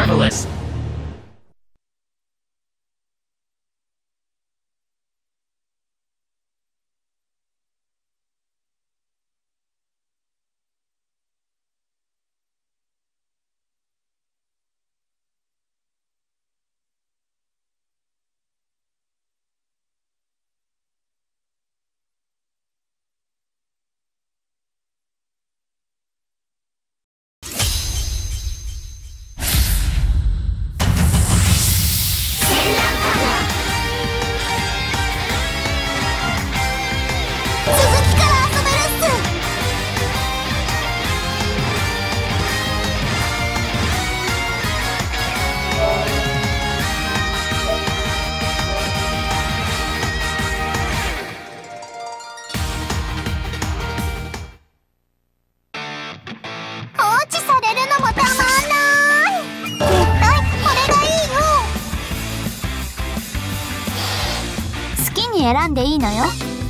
marvelous! 選んでいいのよ。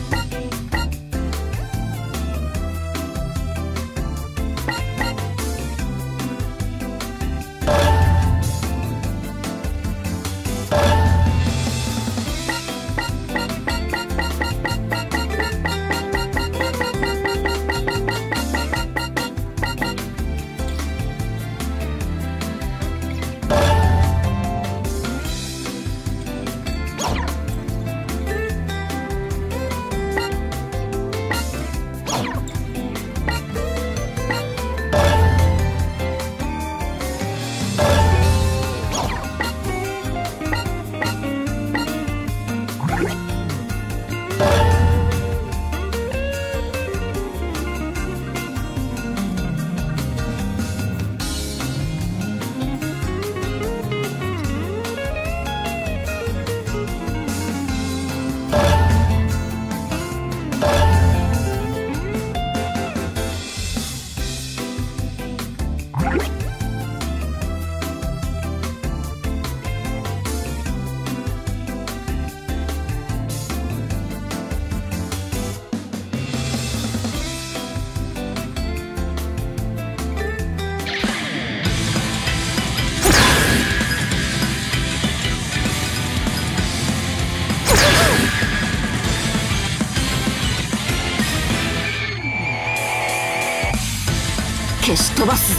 消し飛ばすぞ。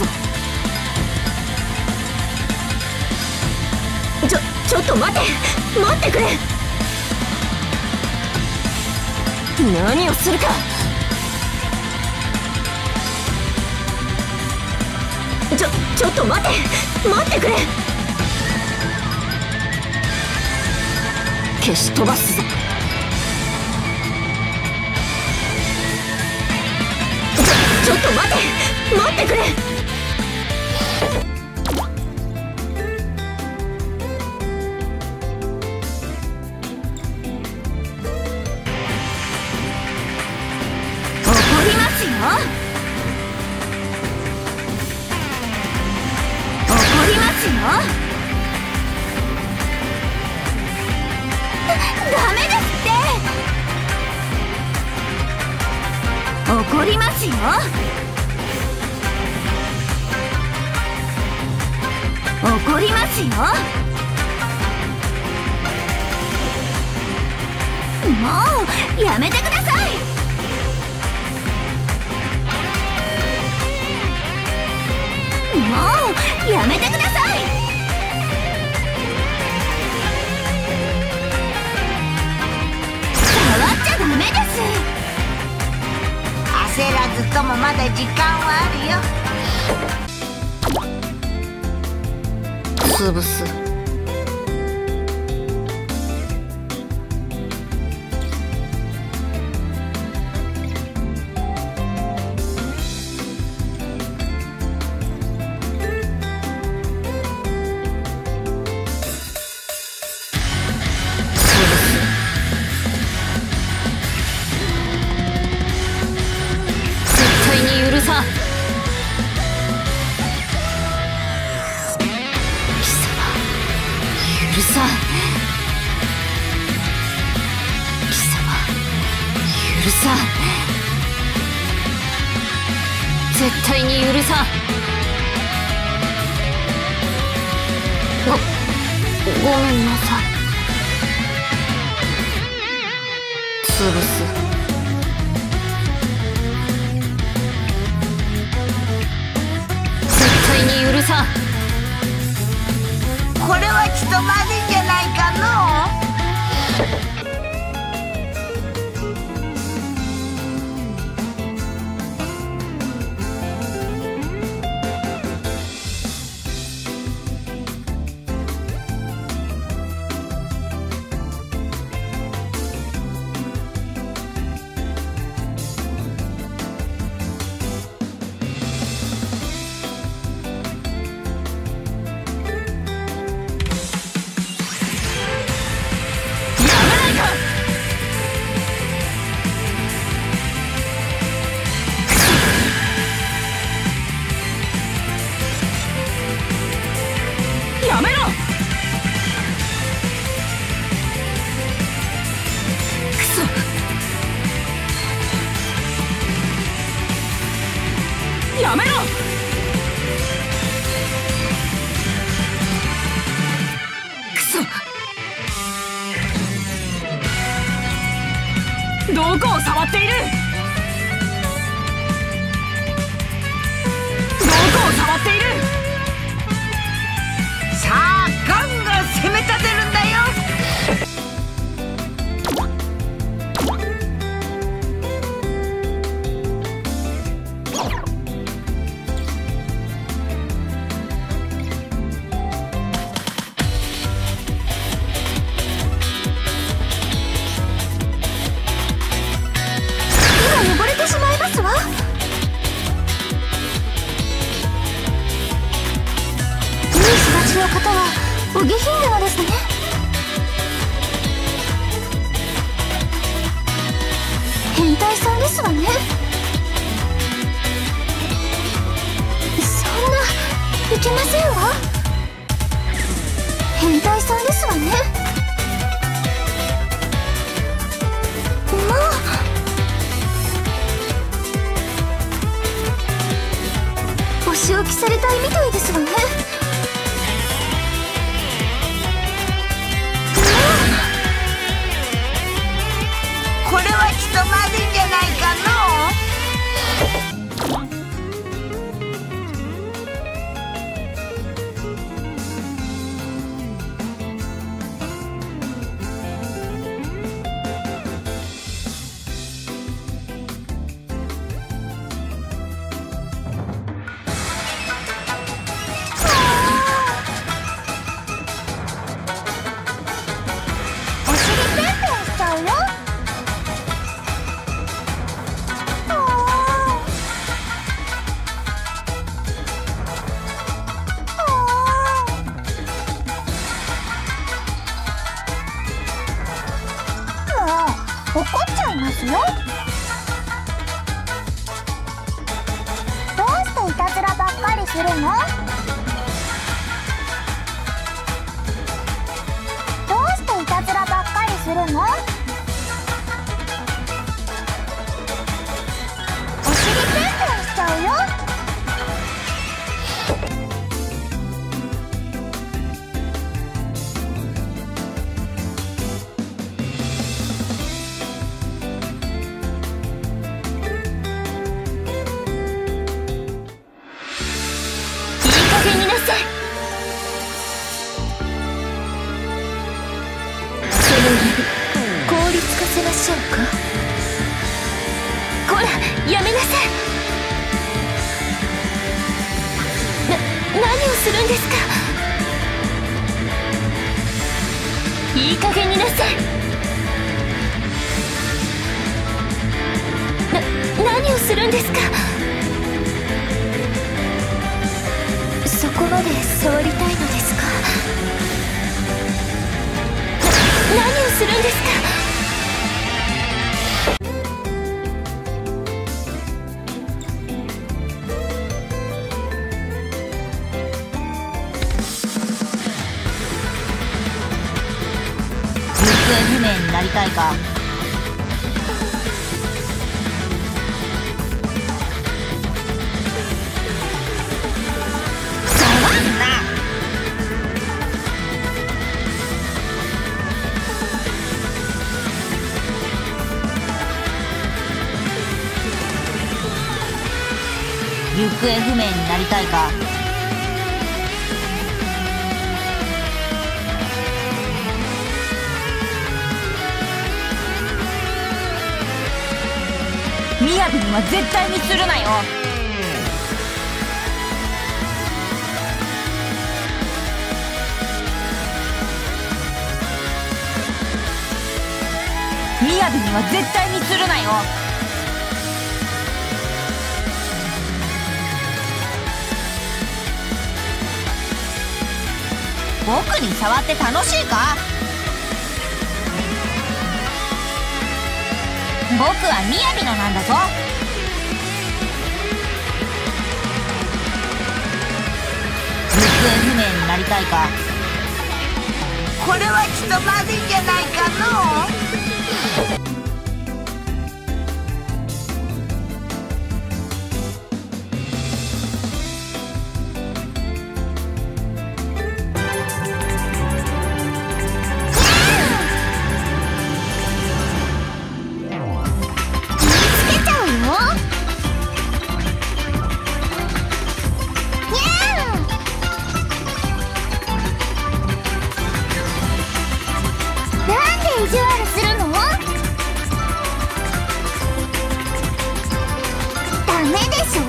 ちょっと待ってくれ。何をするか。ちょっと待ってくれ。消し飛ばすぞ。ちょっと待ってくれ。怒りますよ。怒りますよ。ダメですって。怒りますよ。怒りますよ。もうやめてください。もうやめてください。触っちゃダメです。 焦らずともまだ時間はあるよ。 潰す。絶対に許さん。貴様許さん。絶対に許さん。 ごめんなさい。潰す。絶対に許さん。 これはちとまずいんじゃないかのう。 やめろ。くそ。やめろ。くそ。どこを触っている。どこを触っている。 さあガンガン攻め立てるんだよ。 今汚れてしまいますわ。の方はお下品なのですね。変態さんですわね。そんないけませんわ。変態さんですわね。もうお仕置きされたいみたいですわね。 これはちとまずいんじゃないかのう。お尻ペンペンしちゃうよ。怒っちゃいますよ。どうしていたずらばっかりするの？どうしていたずらばっかりするの？お尻ペンペンしちゃうよ。 効率化せましょうか。 こら、やめなさい。 何をするんですか。 いい加減になさい。 何をするんですか。そこまで触りたいのですか。何をするんですか。 行方不明になりたいか。触んな。 行方不明になりたいか。みやびには絶対にするなよ。みやびには絶対にするなよ。僕に触って楽しいか。僕はみやびのなんだぞ。行方不明になりたいか。 これはちとまずいんじゃないかのう。 意地悪するの？ダメでしょ？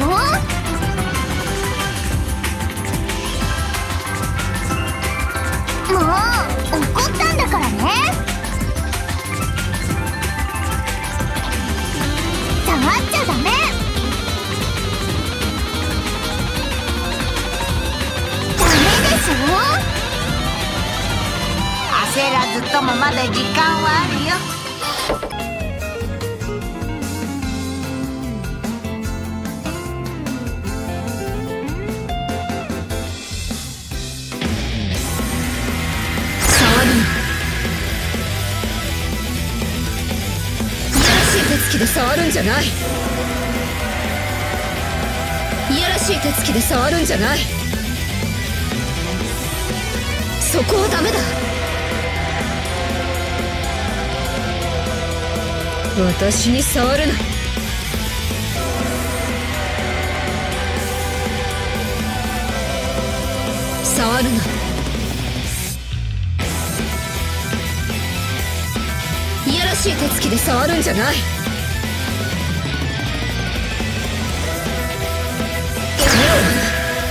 もう怒ったんだからね。触っちゃダメ。ダメでしょ？ 焦らずともまだ時間はあるよ。 触るな。いやらしい手つきで触るんじゃない。いやらしい手つきで触るんじゃない。そこはダメだ。私に触るな。触るな。いやらしい手つきで触るんじゃない。やめろ。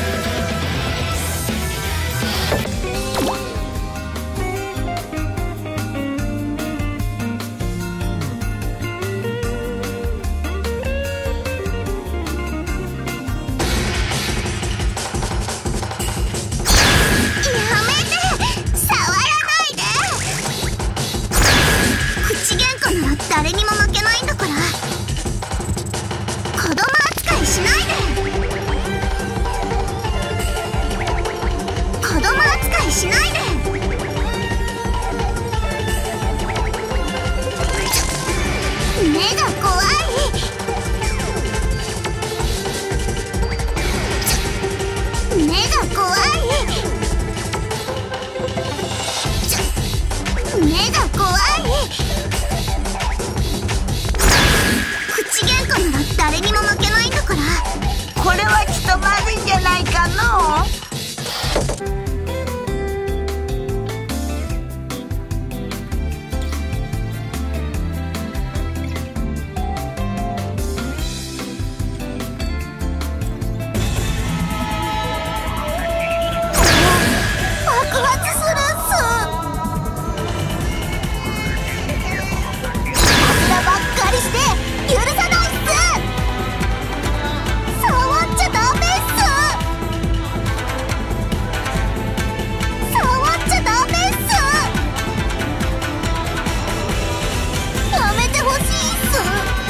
誰にも負けないんだから。子供扱いしないで。子供扱いしないで。目が怖い。目が怖い。目が怖い。口喧嘩なら誰にも負けないんだから。 これはちとまずいんじゃないかのう。 爆発するっす。いたずらばっかりして許さないっす。触っちゃダメっす。触っちゃダメっす。やめてほしいっす。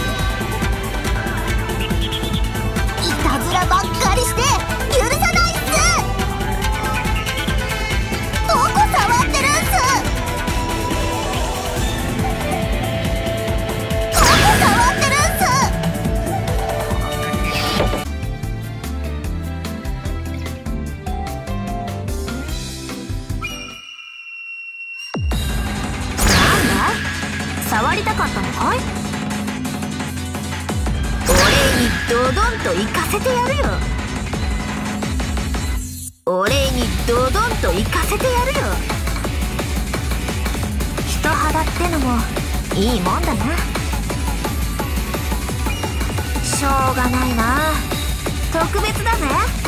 いたずらばっかりして許さないっす。どこ触ってるんす。どこ触ってるんす。 なんだ？触りたかったのかい？ 俺にドドンとと行かせてやるよ。お礼にドドンと行かせてやるよ。人肌ってのもいいもんだな。しょうがないな、特別だぜ。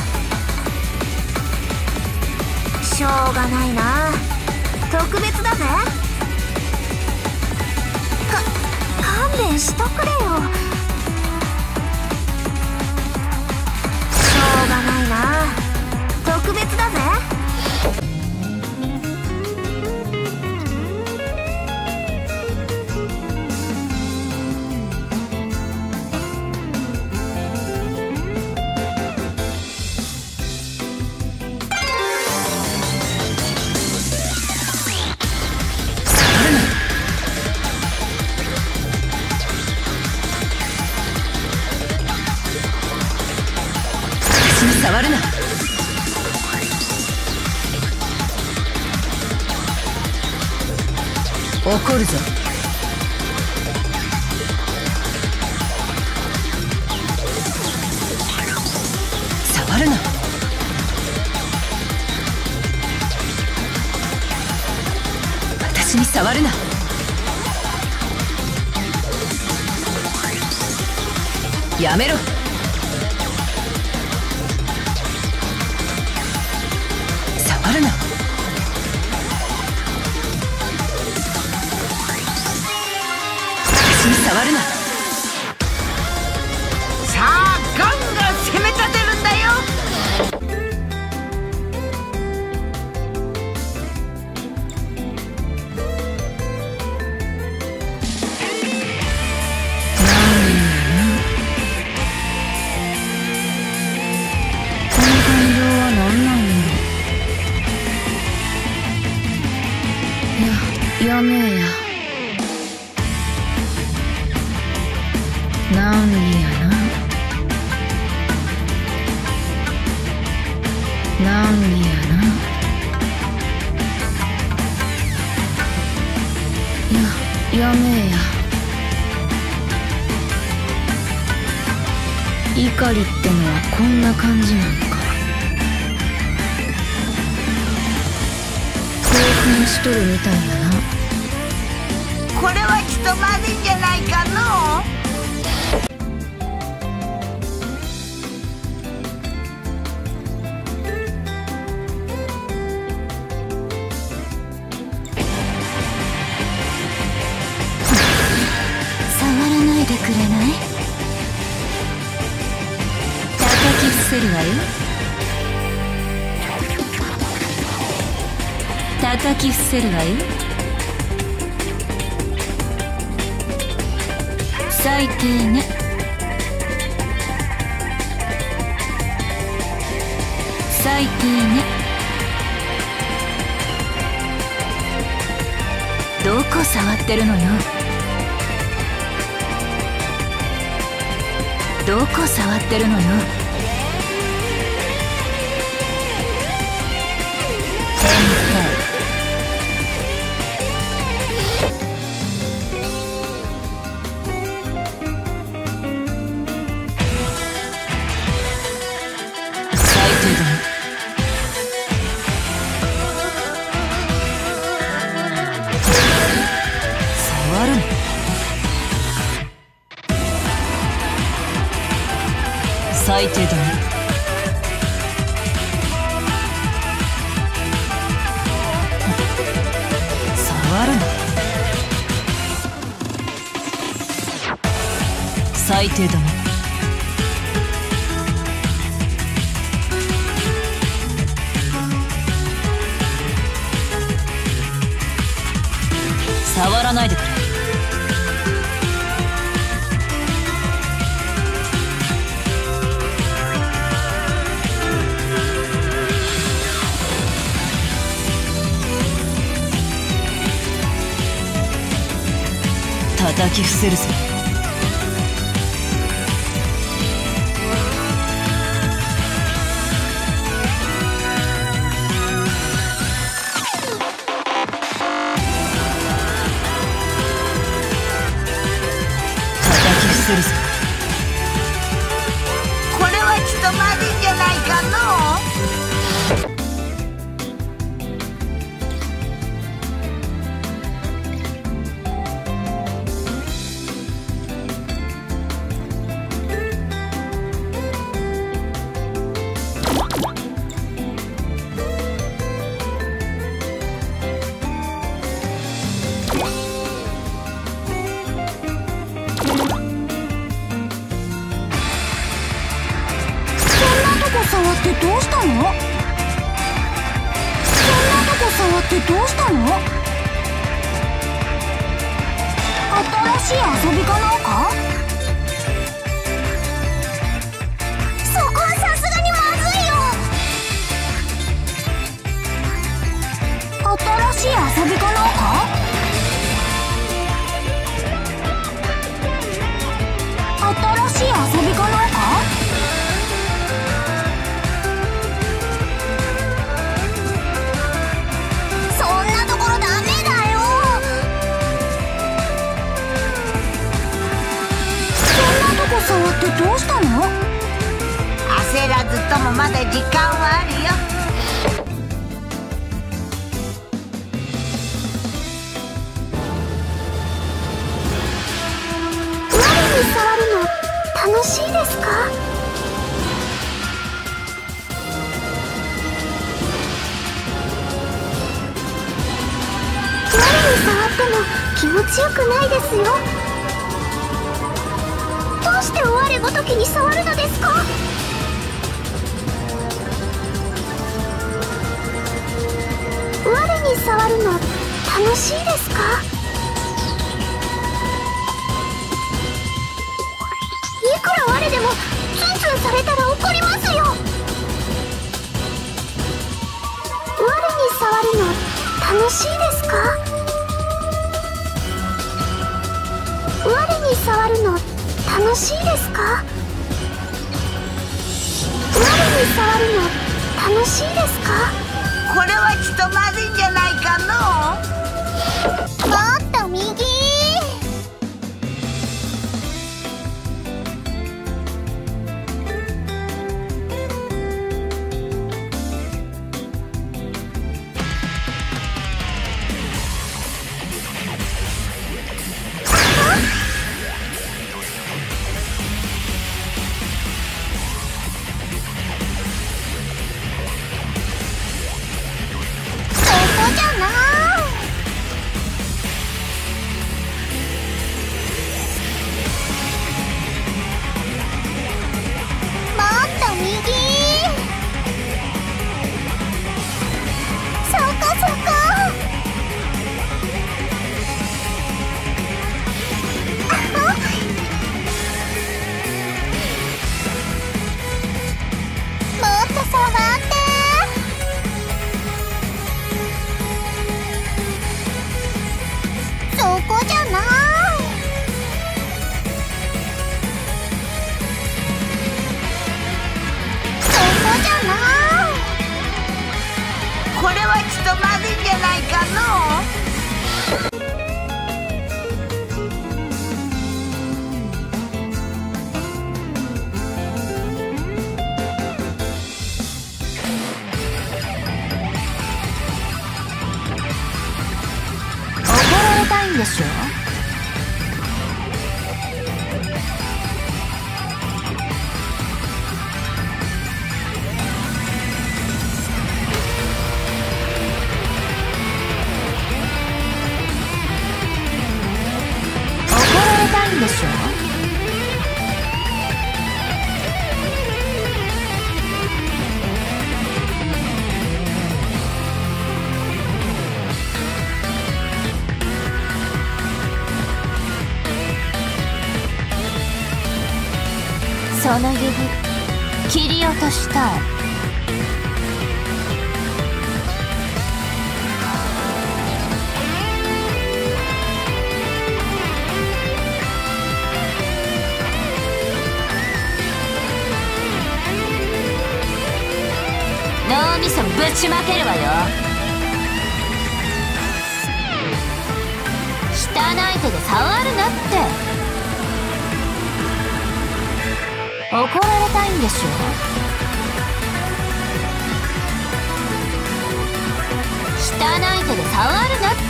しょうがないな、特別だぜ。勘弁しとくれよ。しょうがないな、特別だぜ。 触るな。怒るぞ。触るな。私に触るな。やめろ。触るな。私に触るな。 さあガンガン攻め立てるんだよ。 この感情は何なんだろう。やめえや。なんにやな。なんにやな。やめえや。怒りってのはこんな感じなんか。興奮しとるみたいやな。 これはひとまずいんじゃないかのう。 触らないでくれない？叩き伏せるわよ。叩き伏せるわよ。最低ね。最低ね。どこ触ってるのよ。どこ触ってるのよ。変態。最低だね。触るの。最低だね。触るの。最低だね。触らないでくれ。叩き伏せるぞ。叩き伏せるぞ。 触ってどうしたの？そんなとこ触ってどうしたの？新しい遊びかなんか？そこはさすがにまずいよ。新しい遊びかなんか？新しい遊びかなんか？そんなところダメだよ。そんなとこ触ってどうしたの？ 焦らずともまだ時間はあるよ。 我に触るの楽しいですか？我に触っても気持ちよくないですよ。どうして我ごときに触るのですか？我に触るの楽しいですか？いくら我でもツンツンされたら怒りますよ。我に触るの楽しいですか？我に触るの楽しいですか？我に触るの楽しいですか？ これはちとまずいんじゃないかの？ もっと右。 これはちとまずいんじゃないかの？ 怒られたいんでしょ？でしょ？その指切り落としたい。脳みそぶちまけるわよ。汚い手で触るなって。怒られたいんでしょ？汚い手で触るなって。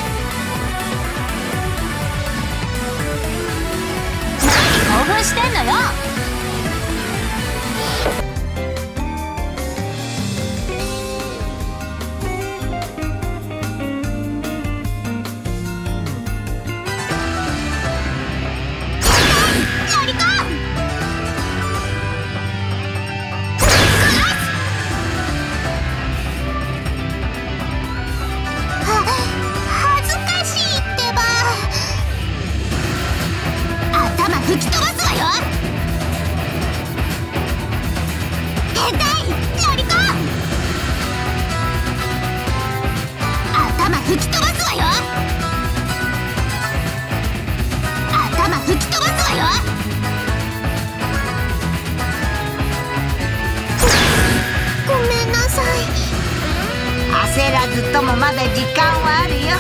何興奮してんのよ。 あ焦らずともまだ時間はあるよ。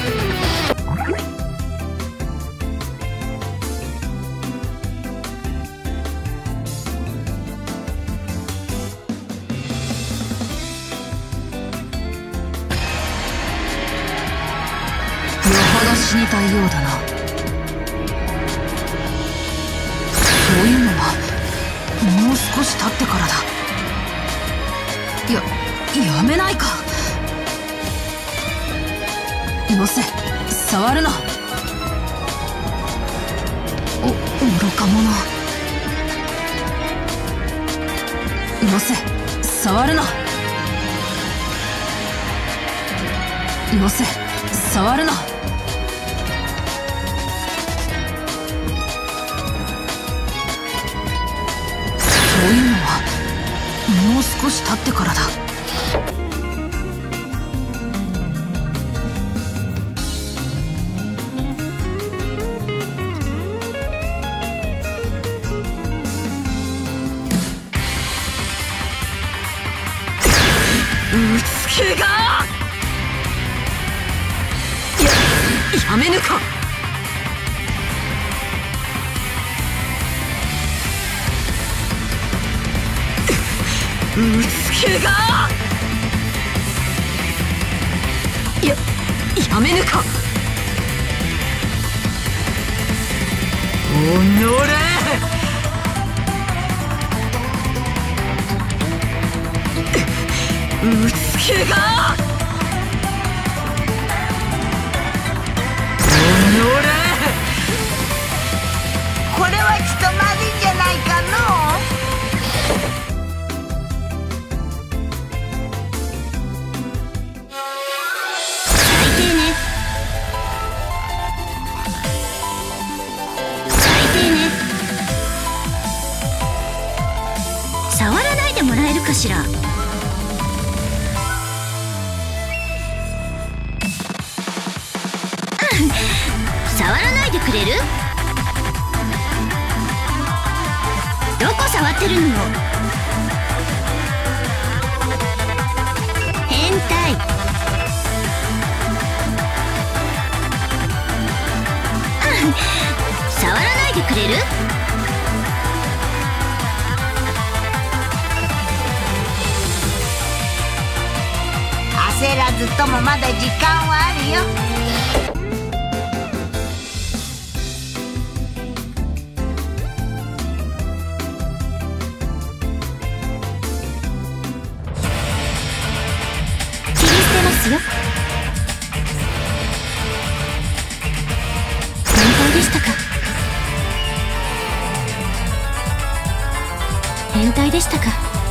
死にたいようだな。そういうのはもう少し経ってからだ。やめないか。よせ、触るな。愚か者。よせ、触るな。よせ、触るな。そういうのはもう少し経ってからだ。うつけがやめぬか。うつけがやめぬか。おのれ。うつけがおのれ。 これはちとまずいんじゃないかのう。 触らないでもらえるかしら。触らないでくれる？どこ触ってるのよ。変態。触らないでくれる？ 焦らずともまだ時間はあるよ。 切り捨てますよ。変態でしたか。変態でしたか。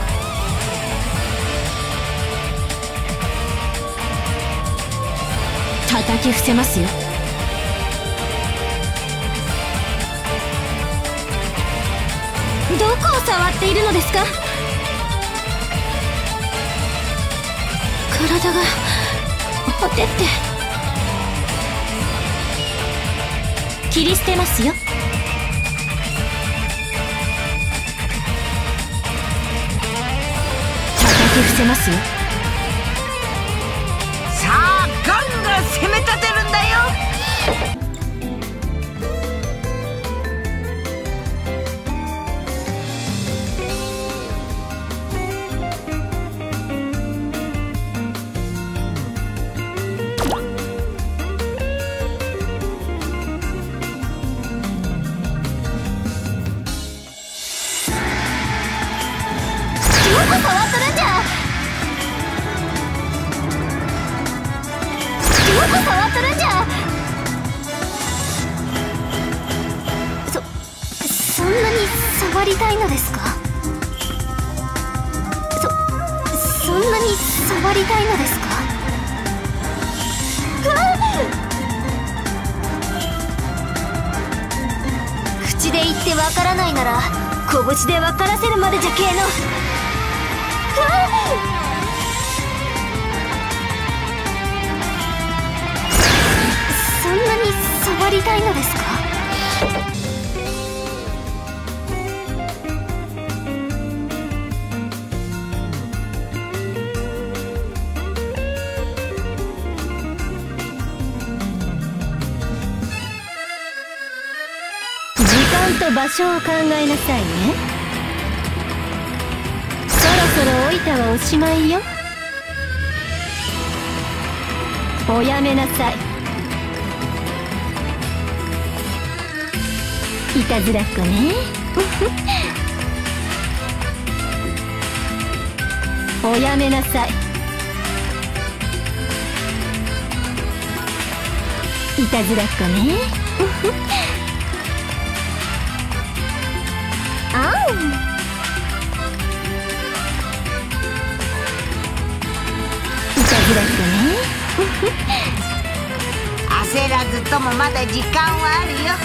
叩き伏せますよ。どこを触っているのですか。体がほてって。切り捨てますよ。叩き伏せますよ。 さあガンガン攻め立てるんだよ。 どこ触っとるんじゃ。どこ触っとるんじゃ。そんなに触りたいのですか。そんなに触りたいのですか。口で言ってわからないなら拳で分からせるまでじゃけえの。そんなに触りたいのですか。 場所を考えなさいね。そろそろおいたはおしまいよ。おやめなさい。いたずらっ子ね。おやめなさい。いたずらっ子ね。あう。いたずらっ子ね。 焦らずともまだ時間はあるよ。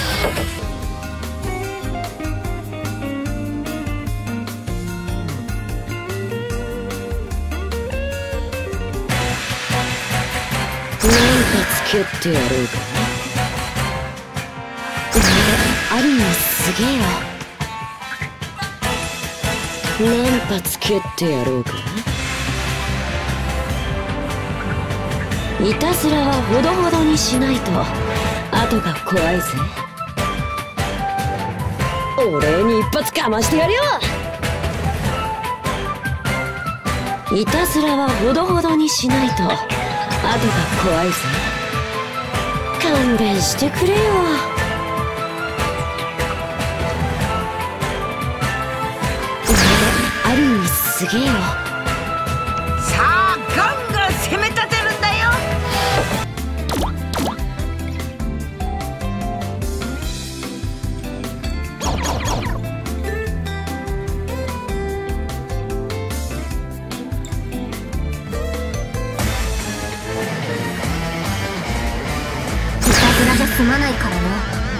蹴ってやろうか。お前ある意味すげえよ。何発蹴ってやろうか。いたずらはほどほどにしないと後が怖いぜ。俺に一発かましてやるよ。いたずらはほどほどにしないと後が怖いぜ。勘弁してくれよ。お前ある意味すげえよ。 さあガンガン攻め立てるんだよ。 じゃ済まないからね。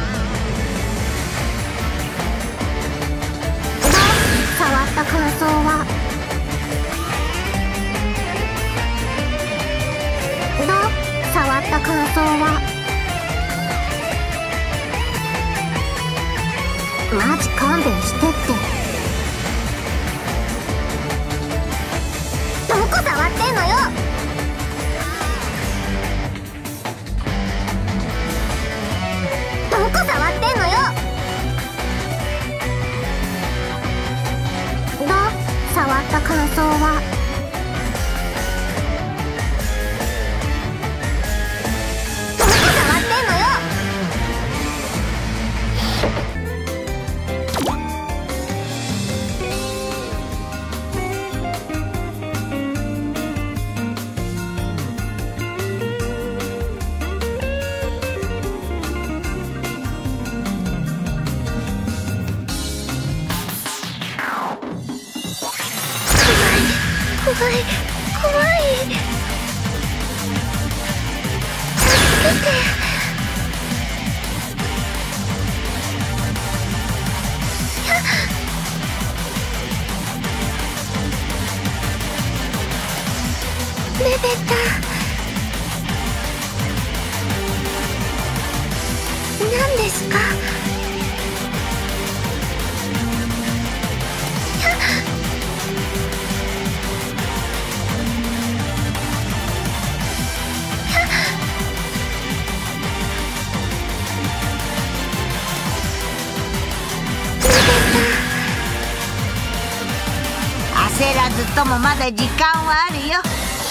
触った感想は触った感想はマジ勘弁してって。どこ触ってんのよ。どこ触ってんのよ。触った感想はどこ触ってんのよ。怖い怖い。助けて。ベベタ何ですか。 焦らずともまだ時間はあるよ。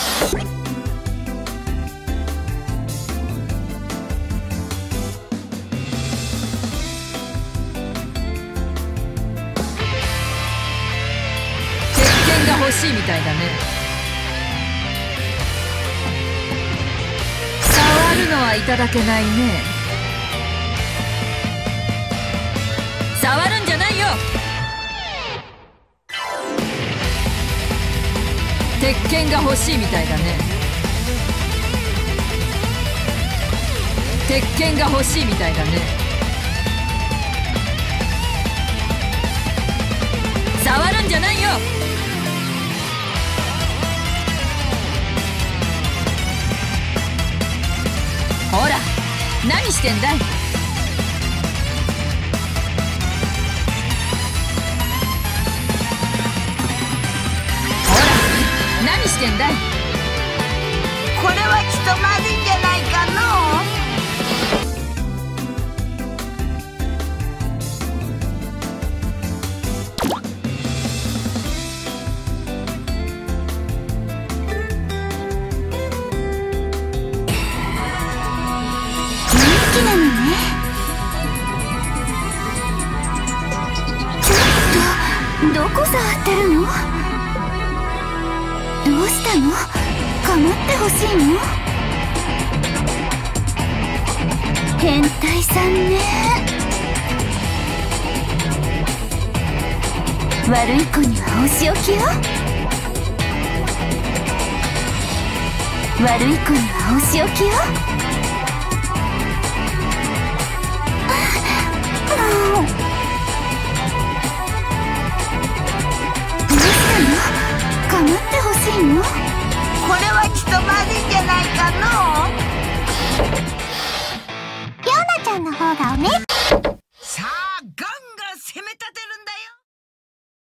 鉄拳が欲しいみたいだね。触るのはいただけないね。触るんじゃないよ。鉄拳が欲しいみたいだね。鉄拳が欲しいみたいだね。触るんじゃないよ。ほら何してんだい。何してんだい。 これはちとまずいんじゃないかのう。 したの？構ってほしいの？変態さんね。悪い子にはお仕置きよ。悪い子にはお仕置きよ。もうどうしたの？構ってほしいの？ これはちとまずいんじゃないかのう。